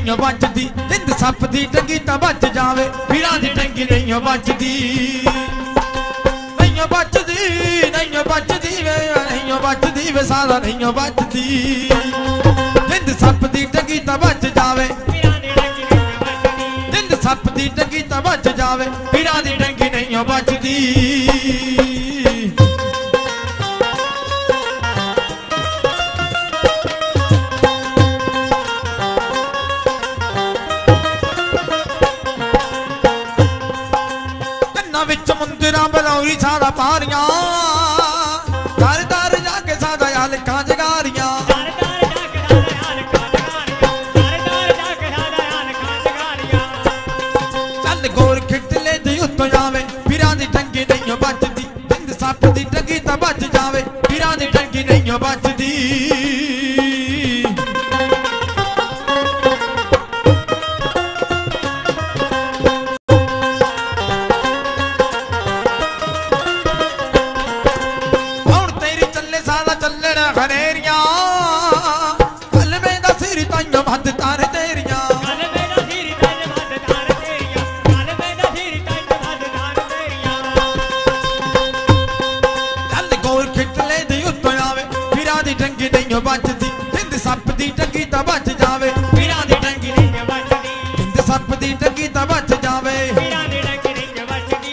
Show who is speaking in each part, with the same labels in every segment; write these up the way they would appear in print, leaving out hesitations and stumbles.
Speaker 1: नहीं बचदी जिंद सप दी टंगी तां बच जावे पीरां दी टंगी नहीं बचदी नहीं बचदी नहीं बचदी वे नहीं बचदी वे सारा नहीं बचदी जिंद सप दी टंगी तां बच जावे जिंद सप दी टंगी तां बच जावे पीरां दी टंगी नहीं बचदी विच मुंदरा बलौरी सादा पारियां दर दर जाके सादा यालकां जगारियां चल गोर खिटले दी उत्तों जावे पीरां दी टंगी नहीं बचदी जिंद सप दी टंगी तां बच जावे पीरां दी टंगी नहीं बचदी बचदी जिंद सप दी टंगी तां बच जावे पीरां दी टंगी नहीं बचदी जिंद सप दी टंगी तां बच जावे पीरां दी टंगी नहीं बचदी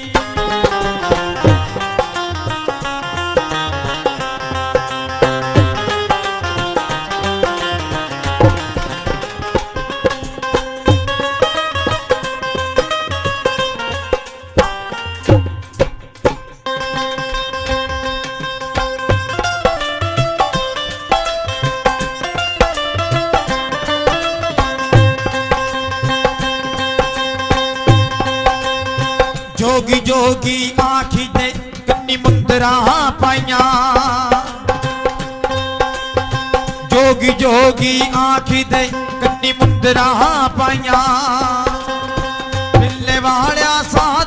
Speaker 1: जोगी जोगी आखी दे कन्नी मुंदरा पाइया जोगी जोगी आखी दे कन्नी मुंदरा पाइया पिल्ले वालिया सा